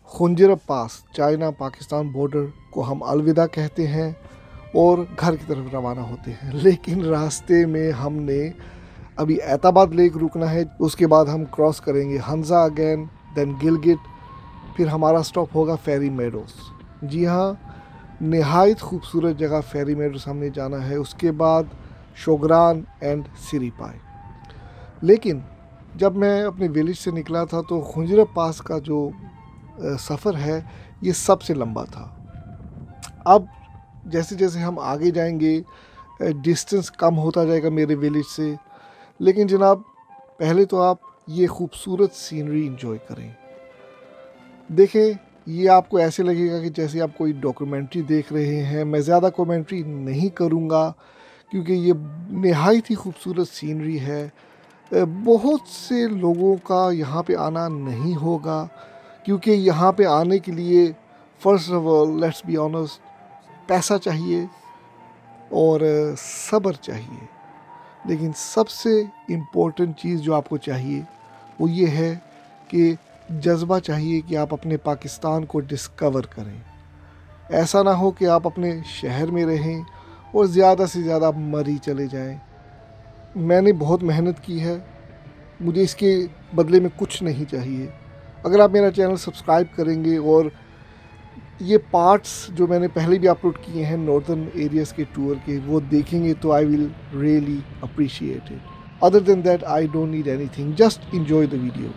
खुंजर pass China Pakistan border को हम अलविदा कहते हैं और घर की तरफ रवाना होते हैं। लेकिन रास्ते में हमने अभी ऐताबाद लेक रुकना है, उसके बाद हम क्रॉस करेंगे हंजा अगेन, देन गिलगिट, फिर हमारा स्टॉप होगा फेरी मेडोस। जी हाँ, नहायत खूबसूरत जगह फेरी मेडोस हमने जाना है, उसके बाद शोगरान एंड सिरीपाई। लेकिन जब मैं अपने विलेज से निकला था तो खुंजर पास का जो सफ़र है ये सबसे लंबा था। अब जैसे जैसे हम आगे जाएंगे डिस्टेंस कम होता जाएगा मेरे विलेज से। लेकिन जनाब, पहले तो आप ये खूबसूरत सीनरी एंजॉय करें। देखें, ये आपको ऐसे लगेगा कि जैसे आप कोई डॉक्यूमेंट्री देख रहे हैं। मैं ज़्यादा कमेंट्री नहीं करूँगा क्योंकि ये नहायत ही खूबसूरत सीनरी है। बहुत से लोगों का यहाँ पे आना नहीं होगा क्योंकि यहाँ पे आने के लिए first of all let's be honest, पैसा चाहिए और सब्र चाहिए। लेकिन सबसे इम्पोर्टेंट चीज़ जो आपको चाहिए वो ये है कि जज्बा चाहिए कि आप अपने पाकिस्तान को डिस्कवर करें। ऐसा ना हो कि आप अपने शहर में रहें और ज़्यादा से ज़्यादा मरी चले जाएं। मैंने बहुत मेहनत की है, मुझे इसके बदले में कुछ नहीं चाहिए। अगर आप मेरा चैनल सब्सक्राइब करेंगे और ये पार्ट्स जो मैंने पहले भी अपलोड किए हैं नॉर्दर्न एरियाज़ के टूर के, वो देखेंगे तो I will really appreciate it. Other than that I don't need anything, just enjoy the video.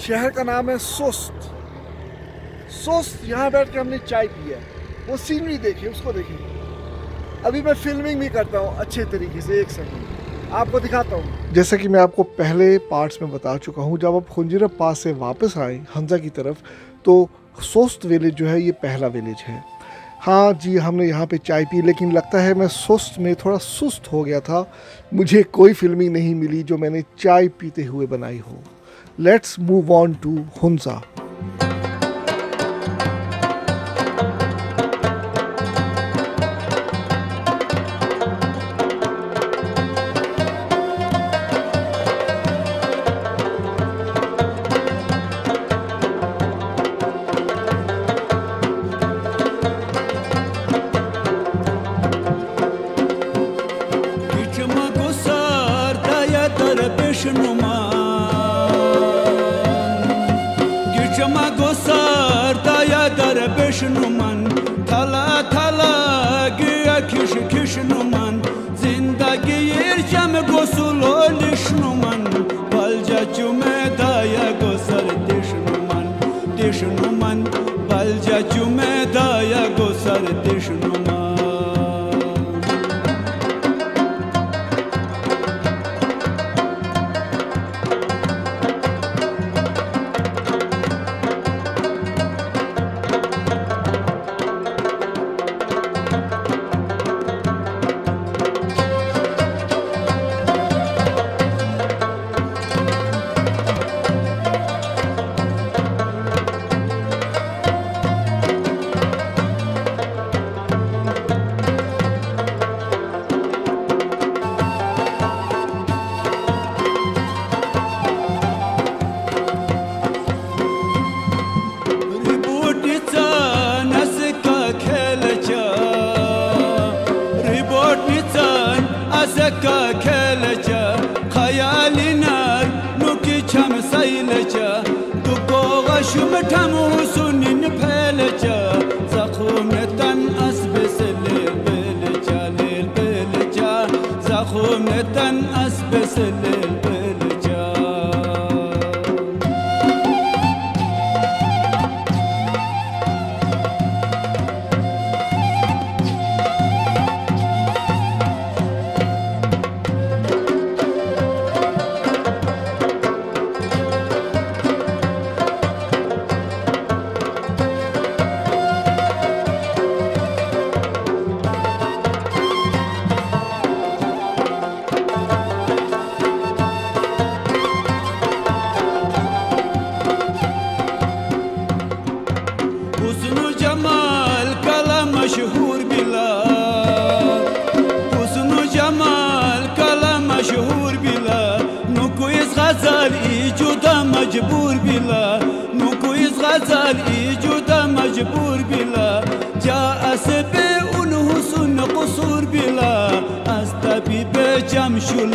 शहर का नाम है सोस्ट। सोस्ट, यहाँ बैठ के हमने चाय पी है, वो सीनरी देखिए, उसको देखिए। अभी मैं फिल्मिंग भी करता हूँ अच्छे तरीके से, एक सेकंड आपको दिखाता हूँ। जैसा कि मैं आपको पहले पार्ट्स में बता चुका हूँ, जब आप खुंजीरा पास से वापस आए हमजा की तरफ, तो सोस्ट विलेज जो है ये पहला विलेज है। हाँ जी, हमने यहाँ पे चाय पी, लेकिन लगता है मैं सोस्ट में थोड़ा सुस्त हो गया था। मुझे कोई फिल्मिंग नहीं मिली जो मैंने चाय पीते हुए बनाई हो। Let's move on to Hunza. Numan thala thala güya kiş kiş numan zindagi yercam gosul oliş numan balca cumedaya gosar diş numan balca cumedaya gosar diş numan. मजबूर बिला नुको इस गजल इजुदा मजबूर बिला जा असबे उन हुस्न कसूर बिला अस्ताबी बेजमशुल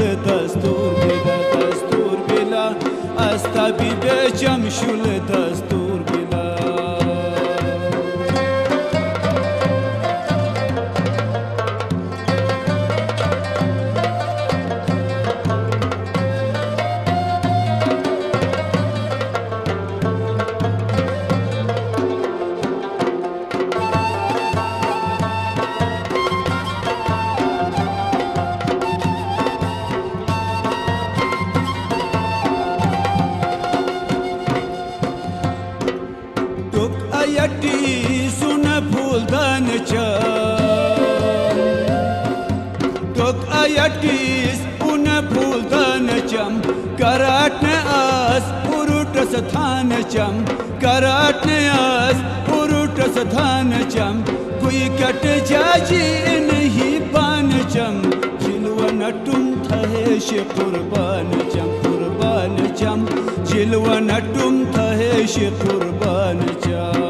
दस्तूर बिला अस्ताबी बेजमशुल दस्तूर बिला. कराटने आस पुरुट स्थान चम कोई कट जाजी नहीं पान चम जिलवन तुम थहेश कुर्बान चम जिलवन तुम थहेश कुर्बान चम.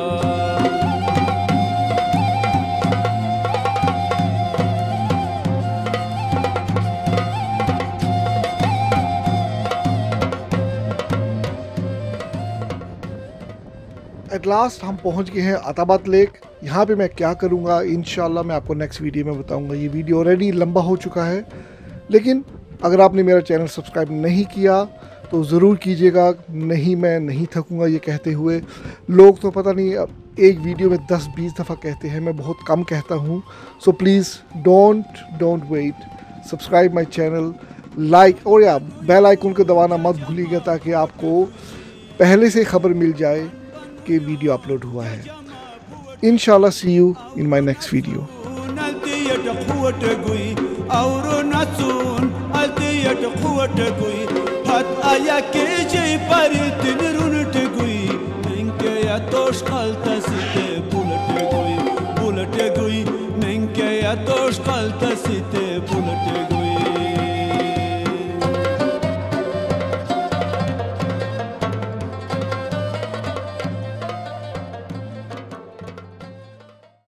एट लास्ट हम पहुंच गए हैं अताबाद लेक। यहाँ पे मैं क्या करूँगा इंशाल्लाह मैं आपको नेक्स्ट वीडियो में बताऊँगा। ये वीडियो ऑलरेडी लंबा हो चुका है, लेकिन अगर आपने मेरा चैनल सब्सक्राइब नहीं किया तो ज़रूर कीजिएगा। नहीं, मैं नहीं थकूँगा ये कहते हुए। लोग तो पता नहीं एक वीडियो में 10-20 दफ़ा कहते हैं, मैं बहुत कम कहता हूँ। So please don't wait, subscribe my channel, like और या बेल आइकन को दबाना मत भूलिएगा ताकि आपको पहले से खबर मिल जाए कि वीडियो अपलोड हुआ है। इंशाल्लाह see you in my next video. Hat ayak gece partin runut